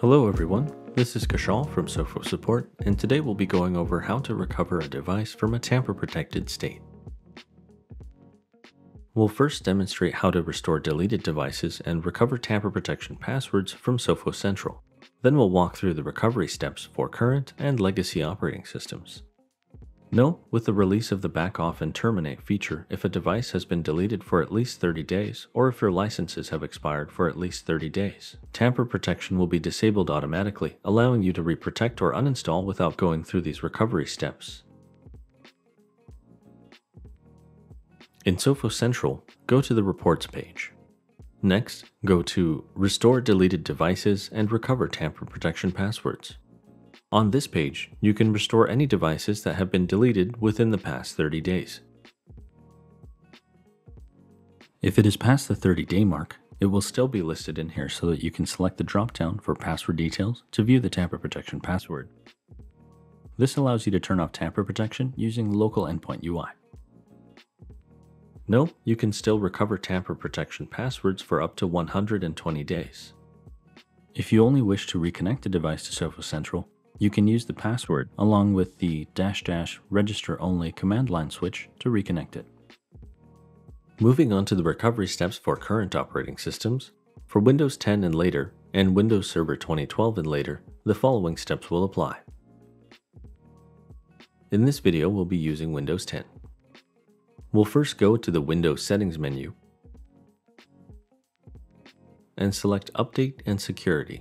Hello everyone, this is Kashal from Sophos Support, and today we'll be going over how to recover a device from a tamper-protected state. We'll first demonstrate how to restore deleted devices and recover tamper protection passwords from Sophos Central. Then we'll walk through the recovery steps for current and legacy operating systems. Note, with the release of the back off and terminate feature, if a device has been deleted for at least 30 days, or if your licenses have expired for at least 30 days, tamper protection will be disabled automatically, allowing you to reprotect or uninstall without going through these recovery steps. In Sophos Central, go to the Reports page. Next, go to Restore Deleted Devices and Recover Tamper Protection Passwords. On this page, you can restore any devices that have been deleted within the past 30 days. If it is past the 30-day mark, it will still be listed in here so that you can select the drop-down for password details to view the tamper protection password. This allows you to turn off tamper protection using local endpoint UI. Note, you can still recover tamper protection passwords for up to 120 days. If you only wish to reconnect a device to Sophos Central, you can use the password along with the -- register only command line switch to reconnect it. Moving on to the recovery steps for current operating systems, for Windows 10 and later, and Windows Server 2012 and later, the following steps will apply. In this video, we'll be using Windows 10. We'll first go to the Windows Settings menu and select Update and Security.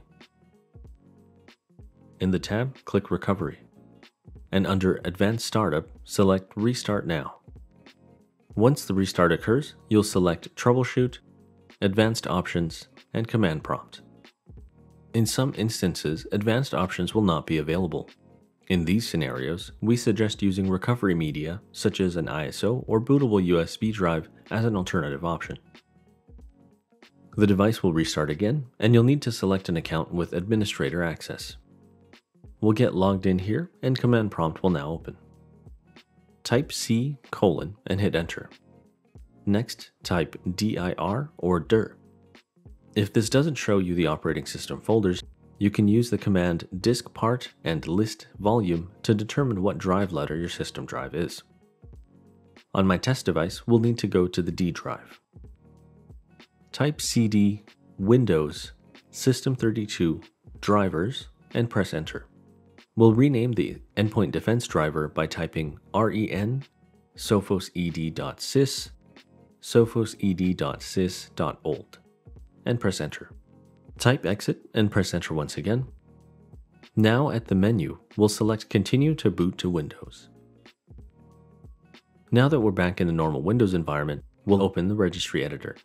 In the tab, click Recovery, and under Advanced Startup, select Restart Now. Once the restart occurs, you'll select Troubleshoot, Advanced Options, and Command Prompt. In some instances, advanced options will not be available. In these scenarios, we suggest using recovery media, such as an ISO or bootable USB drive, as an alternative option. The device will restart again, and you'll need to select an account with administrator access. We'll get logged in here, and Command Prompt will now open. Type C: and hit Enter. Next, type dir or dir. If this doesn't show you the operating system folders, you can use the command diskpart and list volume to determine what drive letter your system drive is. On my test device, we'll need to go to the D drive. Type cd Windows System32 drivers and press Enter. We'll rename the endpoint defense driver by typing ren sophosed.sys sophosed.sys.old and press Enter. Type exit and press Enter once again. Now at the menu, we'll select Continue to boot to Windows. Now that we're back in the normal Windows environment, we'll open the registry editor.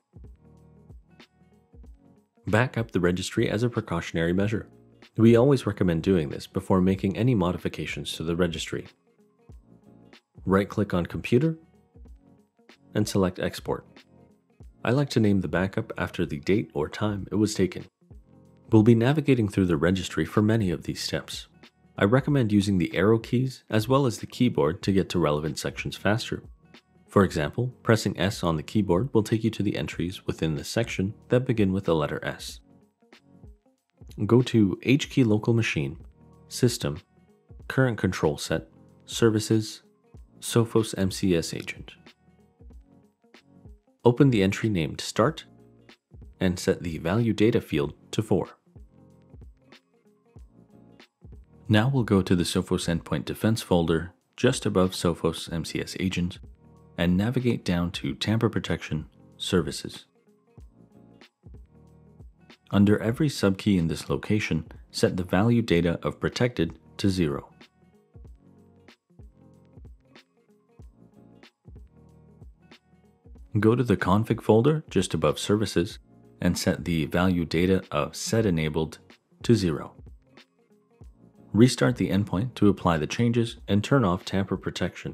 Back up the registry as a precautionary measure. We always recommend doing this before making any modifications to the registry. Right-click on Computer and select Export. I like to name the backup after the date or time it was taken. We'll be navigating through the registry for many of these steps. I recommend using the arrow keys as well as the keyboard to get to relevant sections faster. For example, pressing S on the keyboard will take you to the entries within the section that begin with the letter S. Go to HKey Local Machine, System, Current Control Set, Services, Sophos MCS Agent. Open the entry named Start and set the Value Data field to 4. Now we'll go to the Sophos Endpoint Defense folder just above Sophos MCS Agent and navigate down to Tamper Protection Services. Under every subkey in this location, set the value data of protected to 0. Go to the config folder just above services and set the value data of set enabled to 0. Restart the endpoint to apply the changes and turn off tamper protection.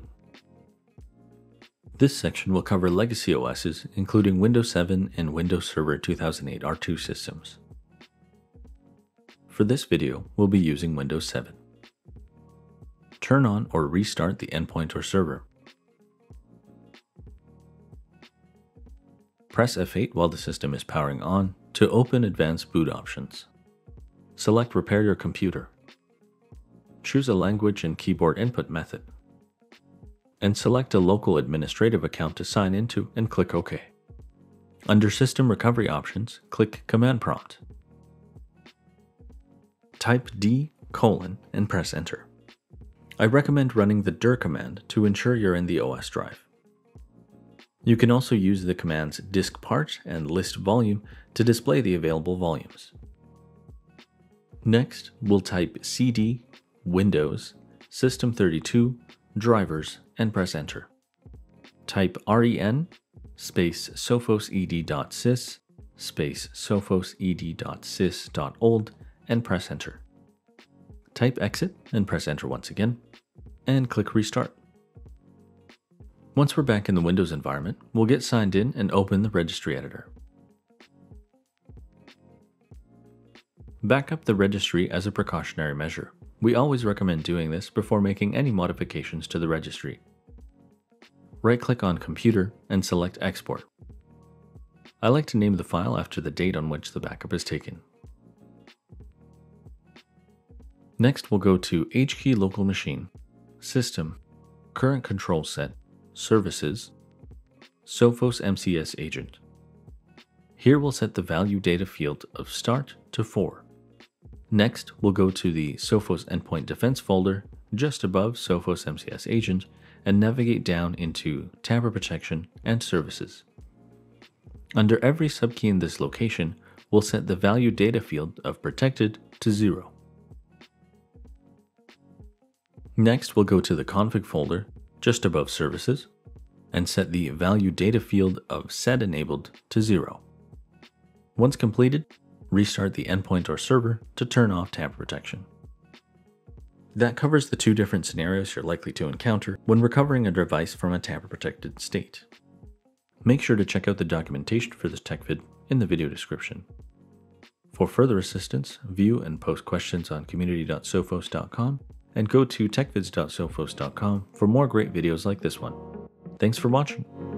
This section will cover legacy OSs, including Windows 7 and Windows Server 2008 R2 systems. For this video, we'll be using Windows 7. Turn on or restart the endpoint or server. Press F8 while the system is powering on to open advanced boot options. select Repair Your Computer. Choose a language and keyboard input method, and select a local administrative account to sign into and click OK. Under System Recovery Options, click Command Prompt. Type D: and press Enter. I recommend running the dir command to ensure you're in the OS drive. You can also use the commands disk part and list volume to display the available volumes. Next, we'll type cd Windows System32 drivers and press Enter. Type ren space sophosed.sys space sophosed.sys.old and press Enter. Type exit and press Enter once again, and click Restart. Once we're back in the Windows environment, we'll get signed in and open the registry editor. Back up the registry as a precautionary measure. We always recommend doing this before making any modifications to the registry. Right-click on Computer and select Export. I like to name the file after the date on which the backup is taken. Next, we'll go to HKey Local Machine, System, Current Control Set, Services, Sophos MCS Agent. Here we'll set the value data field of Start to 4. Next, we'll go to the Sophos Endpoint Defense folder just above Sophos MCS Agent and navigate down into Tamper Protection and Services. Under every subkey in this location, we'll set the value data field of Protected to 0. Next, we'll go to the Config folder just above Services and set the value data field of Set Enabled to 0. Once completed, restart the endpoint or server to turn off tamper protection. That covers the two different scenarios you're likely to encounter when recovering a device from a tamper-protected state. Make sure to check out the documentation for this tech vid in the video description. For further assistance, view and post questions on community.sophos.com and go to techvids.sophos.com for more great videos like this one. Thanks for watching.